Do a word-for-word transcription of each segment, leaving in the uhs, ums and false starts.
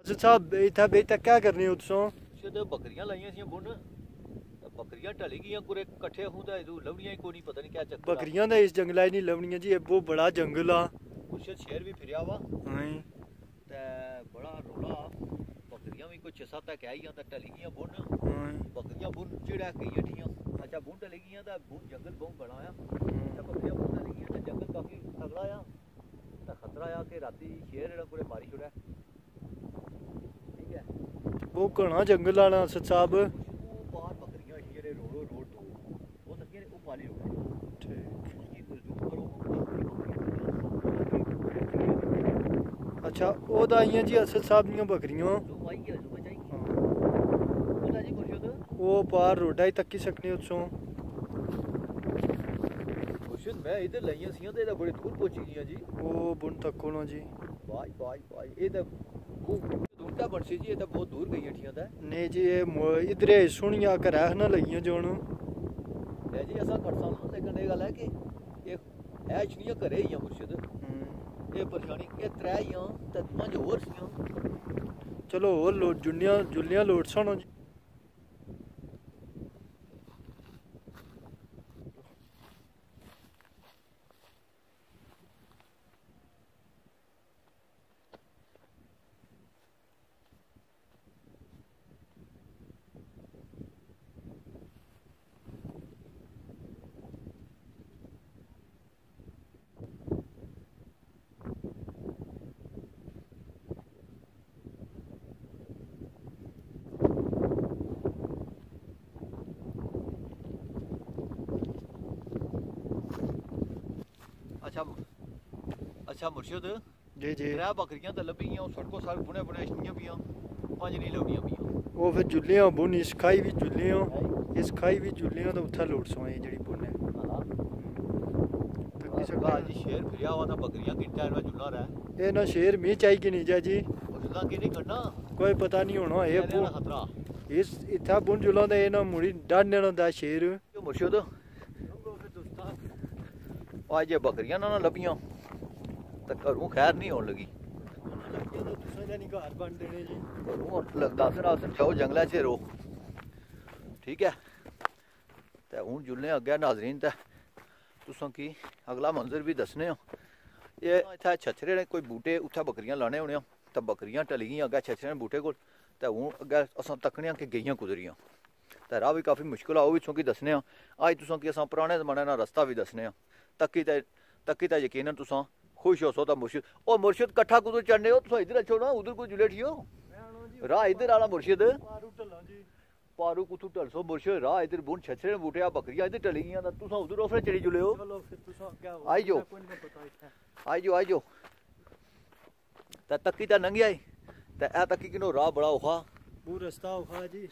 साहब इत्थै बेटा क्या करने हो तुसों? बकरियां लाइयां सी बुन बकरियां टली गई कुरे कट्ठे हूं ते लवड़ियां ही कोई नहीं पता नहीं क्या चक्कर बकरियां दा इस जंगला नहीं लवणियां जी वो बड़ा जंगल आ कुछ शेर भी फिरया वा हां ते बड़ा रोला बकरियां भी कोई छह सात है आई ते टली गई बुन हां बकरियां बुन चिड़ा गई ठियां अच्छा बुन टली गई ते बुन जंगल बहुत बड़ा आ ते बकरियां बुन टली गई ते जंगल काफी तगड़ा आ ते खतरा आ कि राती शेर जेड़ा पूरे मारी छुड़ा ठीक है वो घना जंगल आना असद साहब बाहर बकरियां जेड़े रोडो रोड तो वो तक वो पाली रोड ठीक ये जूम करो अच्छा ओदा आइयां जी असद साहब दियां बकरियां जो आई है जो बचाई बोला जी मुर्शिद वो पार रोडा ही तक्की सकने उत्सों मुर्शिद मैं इधर लाइयां सी ते बड़ी दूर पहुंची गई जी वो बुन तक होना जी बाय बाय बाय ये तो वो दूरटा बनसी जी ये तो बहुत दूर गई ठियां दा नहीं जी ये इधरे सुनिया घरा ना लगियां जोन है जी असा कर साल लेकिन ये गल है कि ये ऐश नहीं घरे ही मुर्शिद ये परेशानी ये त्रै ही ते पंज होर सी चलो होर लोड जुनिया जुलियां लोड सन जी अच्छा अच्छा मुर्शिद जी जी त्रै बकरियां तो लभी गई सड़कों सड़क बुने बुने छड़ियां पियां पंज नहीं लभदियां पियां वो फिर जुलियां बुन इस खाई भी जुलियां इस खाई भी जुलियां तो उत्थे लोड सोए जेड़ी बुन है तक्की सकदा जी शेर फिरया हुआ था बकरियां किंटा में जुला रहा ये ना शेर मी चाहिए कि नहीं जा जी उसदा की नहीं करना कोई पता नहीं होना ये बुन खतरा इस इत्था बुन जुला दा ये ना मुड़ी डाडने ना दा शेर मुर्शिद आज ये बकरियां ना लभियां तो घरों खैर नहीं होने लगी घरों दस रात जाओ जंगल च रो ठीक है तो हूँ जुलने अग्गे नाजरीन ते तुसां की अगला मंजर भी दसने ये इत्थै छछरे ने कोई बूटे उत्थै बकरियां लाने होने तो बकरियां टली गई अग्गे छछरे बूटे कोल ते हूँ अग्गे असां तकने कि गेइयां कुदरियां ते राह भी काफ़ी मुश्किल आ ओह् बी तुसां की दसने अज तुसां की असां पुराने जमाने दा रस्ता भी दसने तक्की ते तक्की ते यकीनन तुसां खुश हो सो ता मुर्शिद ओ मुर्शिद कट्ठा कुदर चढ़ने हो तुसां इधर अच्छो ना उधर कोई जुले ठियो राह इधर आला मुर्शिद पारू कुत्थू ढलसो मुर्शिद राह इधर बुन छछरे बूटे आ बकरियां इधर टली गई तुसां उधर फिर चढ़ी जुले हो आई जो आई जो आई जो ते तक्की ते नंगी आई ते ए तक्की किनो राह बड़ा औखा वो रास्ता औखा जी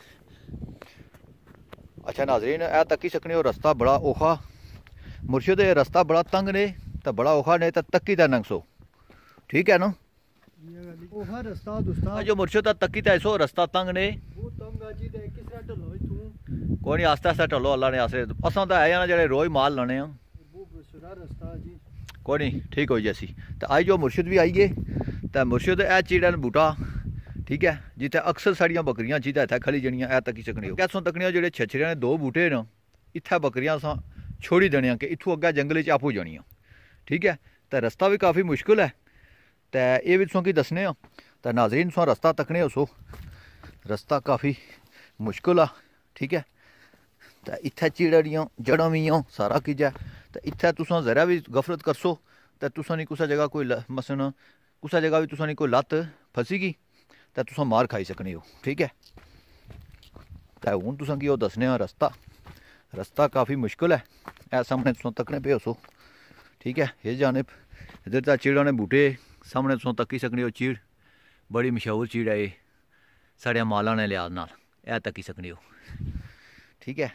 अच्छा नाजरीन ए तक्की सकने हो रास्ता बड़ा औखा मुर्शिद ये रास्ता बड़ा तंग ने तो बड़ा औखा ने तो तक्की ते नंगसो ठीक है ना ओहा रास्ता दोस्ता जो मुर्शिद तक्की ते ऐसो रास्ता तंग ने वो तंग आ जी ते किस तरह ढलो तू कोई नहीं आस्ते आस्ते ढलो अल्लाह ने आसरे असां तो है ना जेड़े रोज माल लाने आ वो सुरा रास्ता जी कोई नहीं ठीक हो जैसी तो आई जो मुर्शिद भी आई गए तो मुर्शिद ए चीड़न बूटा ठीक है जिते अक्सर साड़ियां बकरियां जिते इत्थै खली जनियां ए तक्की सकने हो कैसों तकनियां जेड़े छछरे ने दो बूटे न इत्थै बकरियां असां छोड़ी देने कि इत्थों अग्गे जंगल च आपू जानियां ठीक है तो रास्ता भी काफ़ी मुश्किल है तो ये भी तुसें की दसने तो नाजरीन तुसें रास्ता तकने हो सो रास्ता काफ़ी मुश्किल आ ठीक है तो इत्थै चिड़ियां जड़ां भी सारा किश है तो इत्थै तुसें जरा भी गफलत करसो तो तुसें नहीं कुसै जगह कोई मसन कुसै जगह भी तुसें नहीं कोई लत्त फसी गई तो तुसें मार खाई सकने हो ठीक है तो हूँ तुसें की ओह् दसने रास्ता रास्ता काफ़ी मुश्किल है ऐ सामने तुसें तकने पे सो ठीक है ये जाने इधर तो चिड़ा ने बूटे सामने तुसें तक्की सकने हो चीड़ बड़ी मशहूर चीड़ है ये साढ़े माला ने लिहाज नाल ऐ तक्की सकने हो ठीक है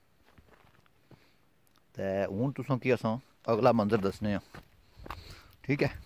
तो हूँ तुसें की असां अगला मंजर दसने ठीक है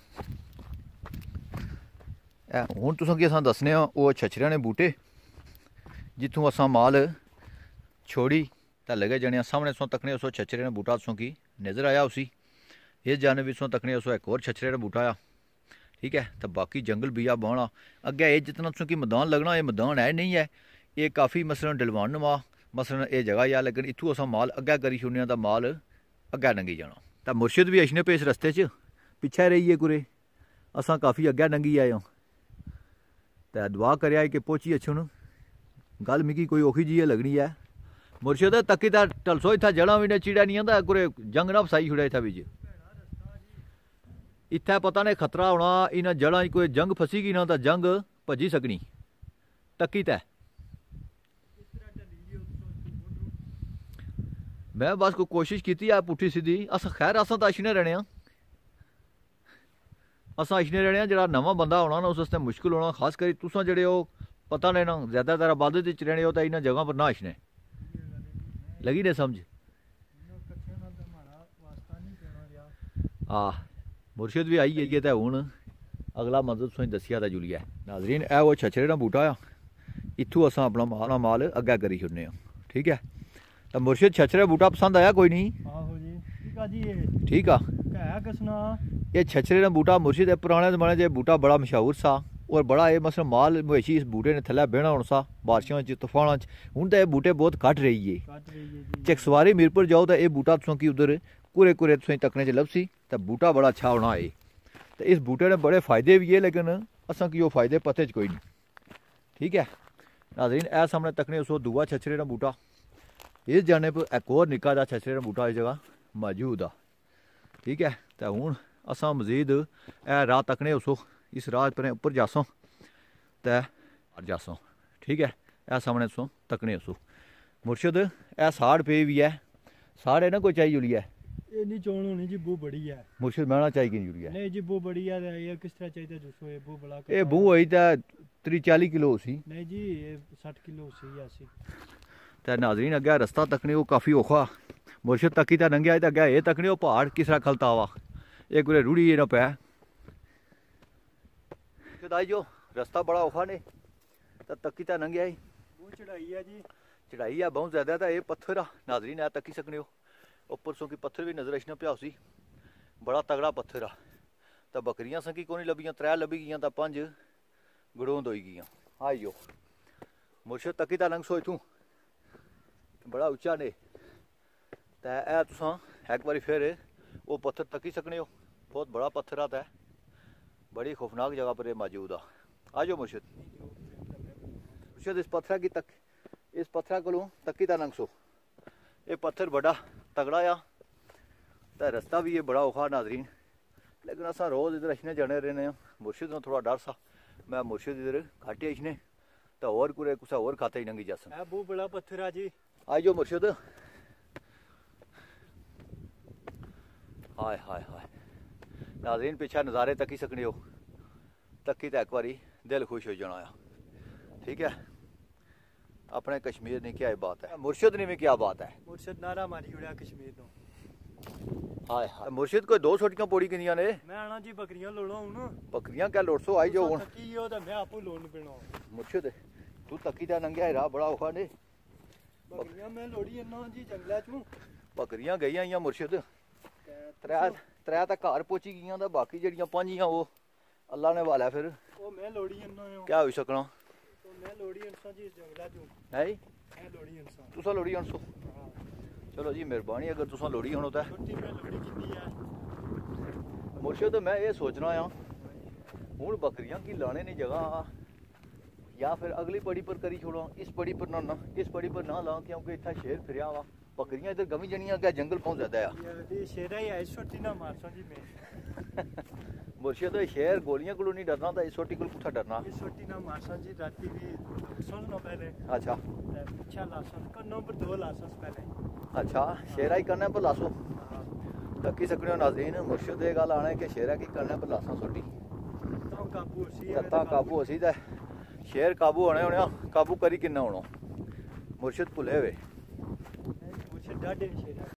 हूँ तुसें की असां दसने ओह् छछरे ने बूटे जित्थों असां माल छोड़ी तो लगे जने सामने तुसें तकने उस छछरे ने बूटा तुसें की नज़र आया उसी इस जाने भी तुसें तकने उस एक होर छछरे ने बूटा आया ठीक है। तो बाकी जंगल बिया बाहना अग्गै ये जितना तुसें कि मैदान लगना, ये मैदान है नहीं है, ये काफ़ी मसलन डलवान नुमा मसलन ये जगह या, लेकिन इत्थूं असां माल अग्गै करी छुड़ने तो माल अग्गै लंघी जाना। तो मुर्शिद भी अशने पे इस रस्ते च पिछे रहिए कुरे, असां काफ़ी अग्गै लंघी आए। तो दुआ करेआ कि पहुंची अच्छन, गल मिगी कोई औखी जी लगनी है। मुर्शिद तकी तो टलसो इत्थै जड़ा भी ने चिड़ा नहीं आंदा, कुरे जंग ना फसाई छुड़े इत्थै बिच, इत्थै पता नहीं खतरा होना, इन्हां जड़ां कोई जंग फसी गई ना तो जंग भजी सकनी। तकी तै मैं बस कोई कोशिश की है पुट्ठी सीधी। अस खैर असां तो अशने रहने, असां अशने रहने, जो नवा बंदा होना ना उस आस्तै मुश्किल होना, खास करी तुसां जेह्ड़े हो पता नहीं ना ज़्यादातर आबादत च रहने हो तो इन्हां जगह पर ना अशने लगी ने समझ। आ मुर्शिद भी आई गई तो हूँ अगला मंजर तुसें दसिया तो जुलिया। नाजरीन ए वो छछरे ना बूटा आ, इत्थूं असां अपना माल माल अग्गै करी छुड़ने, ठीक है। तो मुर्शिद छछरे बूटा पसंद आया कोई नहीं? ठीक आ। ये छछरे ना बूटा मुर्शिद पुराने जमाने च बूटा बड़ा मशहूर सा, और बड़ा ये मसलन माल मवेशी इस बूटे ने थल्लै बहना होना सा बारिशों तूफानों। हूँ तो ये बूटे बहुत घट रही है। चकसवारी मीरपुर जाओ तो यह बूटा तुसों की उधर कुरे कुरे तुसें तकने च लभसी, तो बूटा बड़ा अच्छा होना है। तो इस बूटे ने बड़े फायदे भी है, लेकिन असां की वो फायदे पते च कोई नहीं, ठीक है। नाज़रीन ए सामने तकने उस दूआ छछरे ना बूटा, इस जाने पर एक और निक्का जा छछरे ना बूटा इस जगह मौजूद आ, ठीक है। तो हूँ असां मजीद ए राह तकने उसो, इस राह पर उपर जासों तो जासों, ठीक है। ए सामने तुसों तकने उसो मुर्शिद ए साड़ पे भी है, साड़ है ना कोई चाहिए जुली है? ये नहीं चोण होनी जी, बू बड़ी है। मुर्शिद मैना चाहिए कि जुली है? नहीं जी बू बड़ी है, ये किस तरह चाहिए दूसरो, ये बू बड़ा ये बू होई तो त्री चाली किलो उसी? नहीं जी ये साठ किलो उसी अस्सी। तो नाजरीन अग्गै रस्ता तकने वो काफ़ी औखा, मुर्शिद तकी तो नंगे तो अग्गै ये तकने वो पहाड़ किस तरह खलता वा, एक बार रूढ़ी ना पै आई जो रास्ता बड़ा औखा ने, तो तकी तो नंगे आई। बहुत चढ़ाई है जी, चढ़ाई है बहुत ज़्यादा। तो ये पत्थर आ नाजरीन है तकी सकने हो, उपर सो की पत्थर भी नजर अशना पिया उसी, बड़ा तगड़ा पत्थर आ। तो बकरियां संकी को नहीं लभियां, त्रै लभी गई तो पंज गड़ोंद होई गई। आई जो मुर्शिद तकी तो लंघ सो इथूं, बड़ा उच्चा ने। तो यह तुसां एक बार फिर वो पत्थर तकी सकने हो, बहुत बड़ा पत्थर आता है, बड़ी खौफनाक जगह पर यह मौजूद आ। आ जाओ मुर्शिद, मुर्शिद इस पत्थर की तक इस पत्थर को तकी ता लंघ सो, ये पत्थर बड़ा तगड़ा आ। तो रास्ता भी ये बड़ा औखा नाजरीन, लेकिन असा रोज़ इधर अशने जाने रहने। मुर्शिद ने थोड़ा डर सा, मैं मुर्शिद इधर घाटे अशने तो और कुरे कुछ और खाते ही नंगी जासन। बहुत बड़ा पत्थर आ जी। आ जाओ मुर्शिद। हाय हाय हाय नाजरीन पीछे नज़ारे तकी सकने हो, तकी तो एक बारी दिल खुश हो जाना, ठीक है। अपने कश्मीर ने क्या बात है, मुर्शिद ने भी क्या बात है। मुर्शिद नारा मारी उड़िया कश्मीर तो। हाय हाय मुर्शिद कोई दो छोटियां पौड़ी किनियां ने? मैं आना जी बकरियां लोड़ो हूं। बकरियां क्या लोड़ सो? आई जो हुन तकी हो तो मैं आपू लोन पेनो। मुर्शिद तू तकी ता नंगे राह बड़ा औखा ने, बकरियां मैं लोड़ी ना जी जंगला चू। बकरियां गई आइयां मुर्शिद, त्रै त्रै तक घर पहुंची गई, तो बाकी जड़ियां पंजियां वो अल्लाह ने वाला फिर ओ मैं लोड़ी ना क्या हो सकना। तो मैं लोड़ी इंसा जी जंगला चू है मैं लोड़ी इंसा तुसा लोड़ी हणसो। चलो जी मेहरबानी अगर तुसा लोड़ी हणो तो। छोटी मैं लोड़ी कितनी है मुर्शिद मैं ये सोचना आ हूँ बकरियां की लाने नहीं जगह, या फिर अगली पड़ी पर करी छोड़ो, इस पड़ी पर ना ना इस पड़ी पर ना ला, क्योंकि इतना शेर फिरया वा, बकरियां इधर गमी जनियां क्या जंगल बहुत ज्यादा है। शेरा ही है छोटी ना मारसा जी मैं। मुर्शिद शेर गोलियां को नहीं डरना, तो इस छोटी को कुत्था डरना। इस छोटी ना मारसा जी राती भी सुन लो पहले। अच्छा पीछा लासन कन्नों पर दो लासन पहले। अच्छा शेरा ही करने पर लासो तकी सकने हो नाज़रीन। मुर्शिद ये गल आना है कि शेरा की करने पर लासा छोटी काबू काबू असी तो शेर काबू होने होने काबू करी किन्ना होना मुर्शिद भुले वे। मुर्शिद डाढ़े शेर